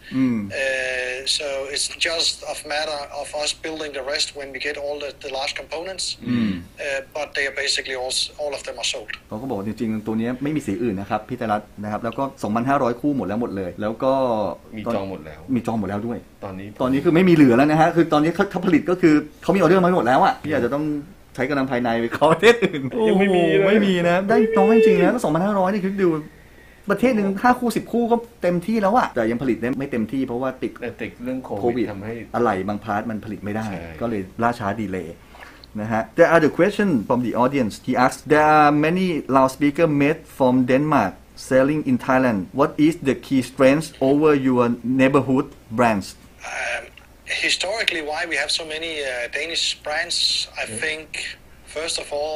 So it's just a matter of us building the rest when we get all the large components. But they are basically all of them are sold. เขาก็บอกจริงๆตัวนี้ไม่มีสีอื่นนะครับพี่ไตรรัตน์นะครับแล้วก็ 2,500 คู่หมดเลยแล้วก็มีจองหมดแล้วด้วยตอนนี้คือไม่มีเหลือแล้วนะฮะคือตอนนี้เขาผลิตก็คือเขามีออเดอร์มาหมดแล้วอ่ะพี่อาจจะต้องใช้กำลังภายในไปขอประเทศอื่นยังไม่มีนะได้น้อยจริงๆนะก็ 2,500 นี่คือดูประเทศนึง5 คู่10 คู่ก็เต็มที่แล้วอ่ะแต่ยังผลิตได้ไม่เต็มที่เพราะว่าติดเรื่องโควิดทำให้อะไหล่บางพาร์ทมันผลิตไม่ได้ก็เลยล่าช้าดีเลย์นะฮะ There are the question from the audience. He asked, there are many loudspeaker made from Denmark selling in Thailand. What is the key strength over your neighborhood brands? Historically, why we have so many Danish brands, I think first of all,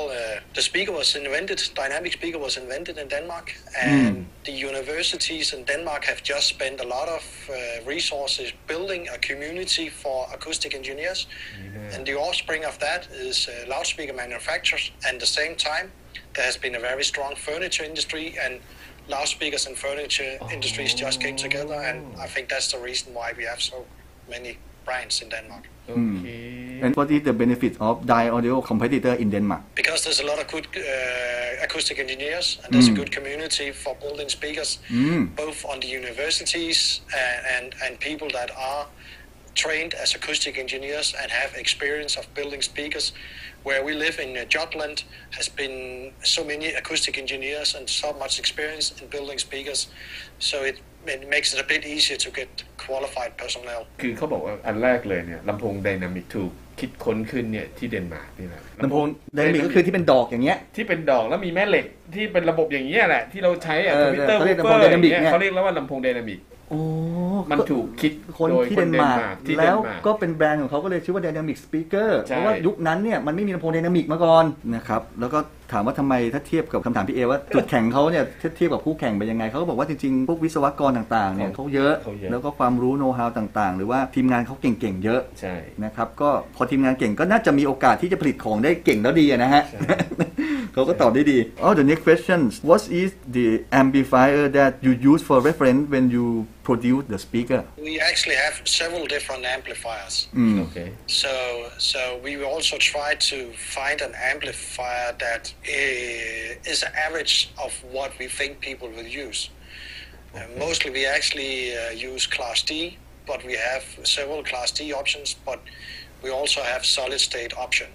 dynamic speaker was invented in Denmark, and the universities in Denmark have just spent a lot of resources building a community for acoustic engineers, and the offspring of that is loudspeaker manufacturers. And at the same time, there has been a very strong furniture industry, and loudspeakers and furniture industries just came together, and I think that's the reason why we have so many brands in Denmark. And what is the benefit of Dynaudio competitor in Denmark? Because there's a lot of good acoustic engineers, and there's a good community for building speakers, both on the universities and people that are trained as acoustic engineers and have experience of building speakers. Where we live in Jutland has been so many acoustic engineers and so much experience in building speakers, so it makes it a bit easier to get qualified personnel. คือเขาบอกว่าอันแรกเลยเนี่ยลำโพงไดนามิกถูกคิดค้นขึ้นเนี่ยที่เดนมาร์กนี่แหละลำโพงไดนามิกก็คือที่เป็นดอกอย่างเงี้ยที่เป็นดอกแล้วมีแม่เหล็กที่เป็นระบบอย่างเงี้ยแหละที่เราใช้ทวิตเตอร์วูฟเฟอร์เนี่ยเขาเรียกแล้วว่าลำโพงไดนามิกมันถูกคิดคนที่เดนมาร์กแล้วก็เป็นแบรนด์ของเขาก็เลยชื่อว่า Dynamic Speaker เพราะว่ายุคนั้นเนี่ยมันไม่มีลำโพงไดนามิกมาก่อนนะครับแล้วก็ถามว่าทำไมถ้าเทียบกับคำถามพี่เอว่าจุดแข่งเขาเนี่ยเทียบกับคู่แข่งเป็นยังไงเขาก็บอกว่าจริงๆพวกวิศวกรต่างๆเนี่ยเขาเยอะแล้วก็ความรู้โน้ตฮาวต่างๆหรือว่าทีมงานเขาเก่งๆเยอะนะครับก็พอทีมงานเก่งก็น่าจะมีโอกาสที่จะผลิตของได้เก่งแล้วดีนะฮะเขาก็ตอบได้ดี the next question what is the amplifier that you use for reference when you produce the speaker We actually have several different amplifiers. Okay. So we will also try to find an amplifier that is an average of what we think people will use. Mostly we actually use Class D, but we have several Class D options, but we also have solid state option.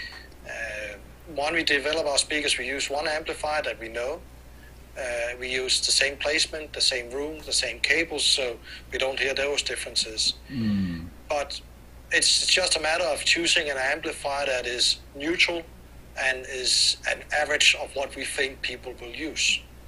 When we develop our speakers, we use one amplifier that we know. We use the same placement, the same room, the same cables, so we don't hear those differences. But it's just a matter of choosing an amplifier that is neutral and is an average of what we think people will use.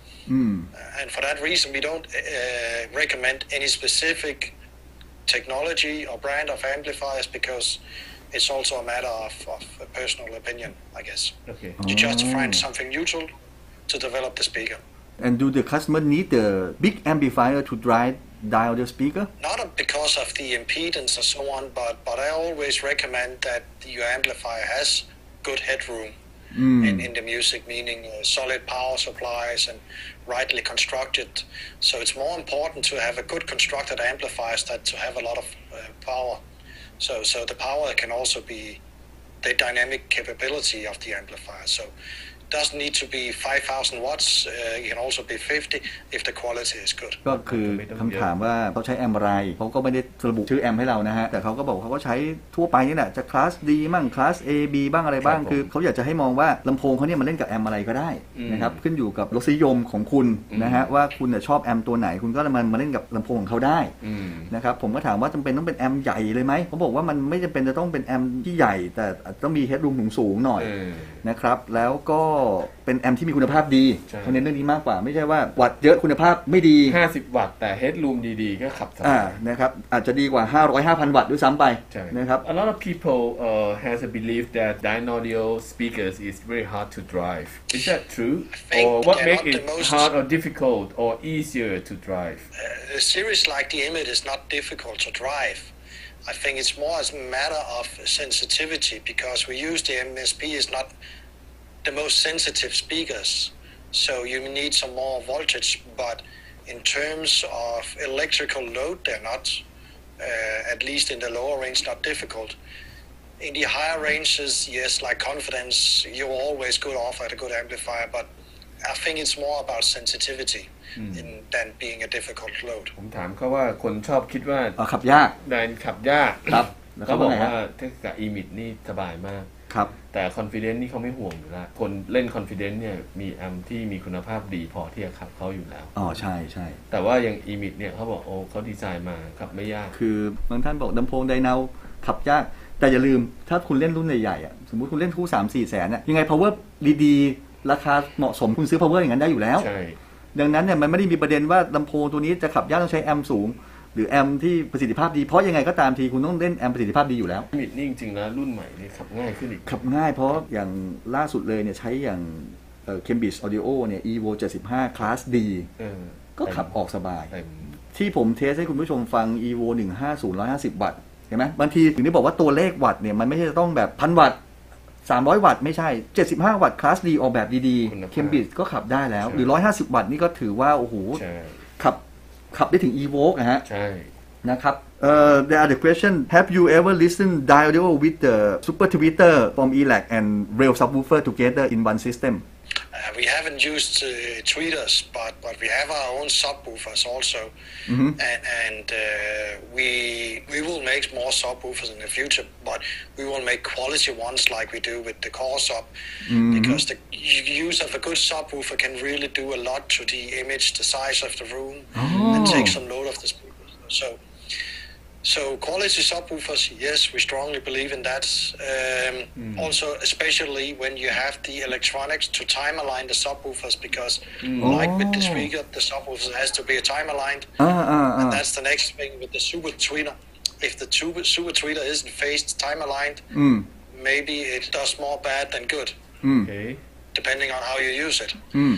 And for that reason, we don't recommend any specific technology or brand of amplifiers because it's also a matter of personal opinion, I guess. Okay. You just find something neutral to develop the speaker. and do the customer need the big amplifier to dial the speaker Not because of the impedance and so on, but I always recommend that your amplifier has good headroom in the music, meaning solid power supplies and rightly constructed. So it's more important to have a good constructed amplifiers than to have a lot of power. So the power can also be the dynamic capability of the amplifier. So it doesn't need to be 5,000 watts. It can also be 50 if the quality is good. ก็คือคำถามว่าเขาใช้แอมอะไรเขาก็ไม่ได้ระบุชื่อแอมให้เรานะฮะแต่เขาก็บอกเขาก็ใช้ทั่วไปนี่แหละจะคลาส D มั่งคลาส A B บ้างอะไรบ้างคือเขาอยากจะให้มองว่าลำโพงเขาเนี่ยมันเล่นกับแอมอะไรก็ได้นะครับขึ้นอยู่กับรสนิยมของคุณนะฮะว่าคุณชอบแอมตัวไหนคุณก็มาเล่นกับลำโพงของเขาได้นะครับผมก็ถามว่าจำเป็นต้องเป็นแอมใหญ่เลยไหมเขาบอกว่ามันไม่จำเป็นจะต้องเป็นแอมที่ใหญ่แต่ต้องมีเฮดรูมสูงๆหน่อยนะครับแล้วก็เป็นแอมที่มีคุณภาพดีเขาเน้นเรื่องนี้มากกว่าไม่ใช่ว่าวัตต์เยอะคุณภาพไม่ดี 50 วัตต์แต่ headroom ดีๆก็ขับสบายนะครับอาจจะดีกว่า 500-5,000 วัตต์ด้วยซ้ำไปนะครับ A lot of people has a belief that Dynaudio speakers is very hard to drive. Is that true? Or what makes it hard or difficult or easier to drive? A series like the Image is not difficult to drive. I think it's more as a matter of sensitivity because we use the MSP is not the most sensitive speakers, so you need some more voltage, but in terms of electrical load they're not, at least in the lower range, not difficult. In the higher ranges, yes, like Confidence, you always go off at a good amplifier, but I think it's more about sensitivity than being a difficult load. ผมถามเขาว่าคนชอบคิดว่าขับยากแดนขับยากครับเขาบอกว่าเทคกับ Image นี่สบายมากครับแต่ Confidence นี่เขาไม่ห่วงอยู่แล้วคนเล่น Confidence เนี่ยมีแอมที่มีคุณภาพดีพอที่จะขับเขาอยู่แล้วใช่ใช่แต่ว่าอย่าง Image เนี่ยเขาบอกโอ้เขาดีไซน์มาขับไม่ยากคือบางท่านบอกลำโพงไดนาขับยากแต่อย่าลืมถ้าคุณเล่นรุ่นใหญ่ๆสมมุติคุณเล่นคู่ 3-4 แสนเนี่ยยังไง power ดีๆราคาเหมาะสมคุณซื้อ power อย่างนั้นได้อยู่แล้วดังนั้นเนี่ยมันไม่ได้มีประเด็นว่าลำโพงตัวนี้จะขับยากต้องใช้แอมสูงหรือแอมที่ประสิทธิภาพดีเพราะยังไงก็ตามทีคุณต้องเล่นแอมประสิทธิภาพดีอยู่แล้วมิดนี่จริงๆนะรุ่นใหม่นี่ขับง่ายขึ้นอีกขับง่ายเพราะอย่างล่าสุดเลยเนี่ยใช้อย่างCambridge Audio เนี่ย Evo 75 Class D ก็ขับออกสบายที่ผมเทสให้คุณผู้ชมฟัง Evo 150 150 วัตต์เห็นไหมบางทีถึงได้บอกว่าตัวเลขวัตต์เนี่ยมันไม่ใช่จะต้องแบบ1,000 วัตต์300 วัตต์ไม่ใช่75 วัตต์ Class D ออกแบบดีๆ Cambridge ก็ขับได้แล้วหรือ150 วัตต์นี่ก็ถือว่าโอ้โหขับได้ถึง Evoque นะฮะใช่นะครับthere are the question have you ever listened Dynaudio with the Super Tweeter from ELAC and Rail subwoofer together in one system we haven't used tweeters but we have our own subwoofers also and we will make more subwoofers in the future but we will make quality ones like we do with the core sub because the use of a good subwoofer can really do a lot to the image the size of the room and take some load of the speakers so quality subwoofers, yes, we strongly believe in that. Also, especially when you have the electronics to time align the subwoofers, because like with the speaker, the subwoofer has to be time aligned, and that's the next thing with the super tweeter. If the super tweeter isn't phased time aligned, maybe it does more bad than good, depending on how you use it.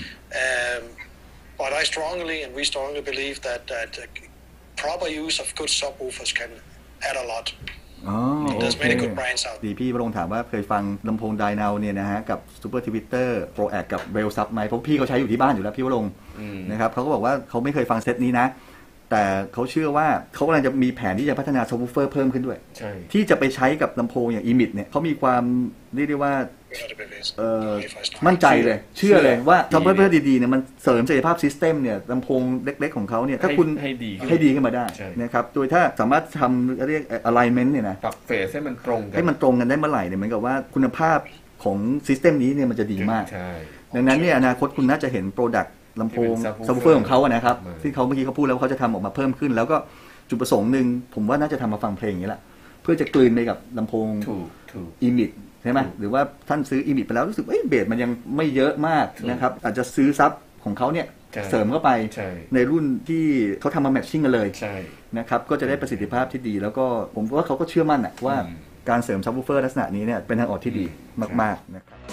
But I strongly and we strongly believe that proper use of good subwoofers can add a lot. อ๋อ There's many good brands out ดีพี่วรงถามว่าเคยฟังลำโพงไดนาวเนี่ยนะฮะกับ Super Tweeter Pro Act กับ Rail Sub ไหมเพราะพี่เขาใช้อยู่ที่บ้านอยู่แล้วพี่วรงนะครับเขาก็บอกว่าเขาไม่เคยฟังเซตนี้นะแต่เขาเชื่อว่าเขากำลังจะมีแผนที่จะพัฒนาซับวูฟเฟอร์เพิ่มขึ้นด้วยที่จะไปใช้กับลำโพงอย่าง Emit เนี่ยเขามีความเรียกได้ว่ามั่นใจเลยเชื่อเลยว่าซับวูฟเฟอร์ดีๆเนี่ยมันเสริมศักยภาพซิสเต็มเนี่ยลำโพงเล็กๆของเขาเนี่ยถ้าคุณให้ดีขึ้นมาได้นะครับโดยถ้าสามารถทำเรียก alignment เนี่ยนะปรับเฟสให้มันตรงกันได้เมื่อไหร่เนี่ยเหมือนกับว่าคุณภาพของซิสเต็มนี้เนี่ยมันจะดีมากดังนั้นเนี่ยอนาคตคุณน่าจะเห็นโปรดักต์ลำโพงซับวูฟเฟอร์ของเขาอะนะครับที่เขาเมื่อกี้เขาพูดแล้วเขาจะทำออกมาเพิ่มขึ้นแล้วก็จุดประสงค์หนึ่งผมว่าน่าจะทำมาฟังเพลงอย่างนี้แหละเพื่อจะกลืนไปกับลำโพงEmit ใช่ไหมหรือว่าท่านซื้อEmitไปแล้วรู้สึกเบสมันยังไม่เยอะมากนะครับอาจจะซื้อซับของเขาเนี่ยเสริมเข้าไปในรุ่นที่เขาทำมาแมทชิ่งกันเลยนะครับก็จะได้ประสิทธิภาพที่ดีแล้วก็ผมว่าเขาก็เชื่อมั่นว่าการเสริมซับวูฟเฟอร์ลักษณะนี้เนี่ยเป็นทางออกที่ดีมากๆนะครับ